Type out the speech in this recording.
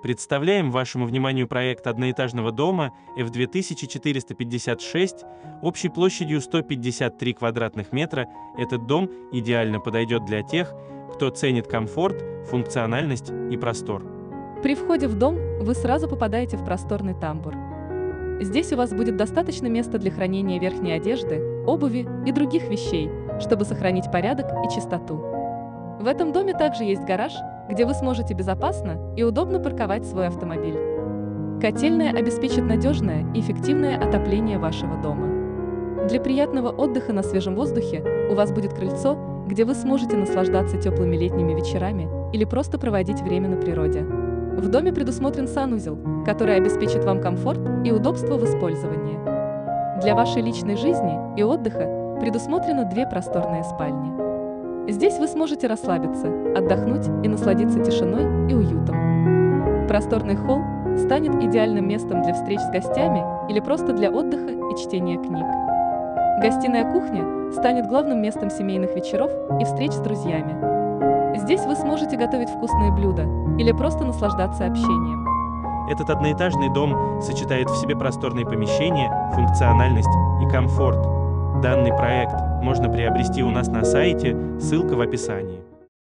Представляем вашему вниманию проект одноэтажного дома F2456 общей площадью 153 квадратных метра. Этот дом идеально подойдет для тех, кто ценит комфорт, функциональность и простор. При входе в дом вы сразу попадаете в просторный тамбур. Здесь у вас будет достаточно места для хранения верхней одежды, обуви и других вещей, чтобы сохранить порядок и чистоту. В этом доме также есть гараж, где вы сможете безопасно и удобно парковать свой автомобиль. Котельная обеспечит надежное и эффективное отопление вашего дома. Для приятного отдыха на свежем воздухе у вас будет крыльцо, где вы сможете наслаждаться теплыми летними вечерами или просто проводить время на природе. В доме предусмотрен санузел, который обеспечит вам комфорт и удобство в использовании. Для вашей личной жизни и отдыха предусмотрено 2 просторные спальни. Здесь вы сможете расслабиться, отдохнуть и насладиться тишиной и уютом. Просторный холл станет идеальным местом для встреч с гостями или просто для отдыха и чтения книг. Гостиная кухня станет главным местом семейных вечеров и встреч с друзьями. Здесь вы сможете готовить вкусные блюда или просто наслаждаться общением. Этот одноэтажный дом сочетает в себе просторные помещения, функциональность и комфорт. Данный проект можно приобрести у нас на сайте, ссылка в описании.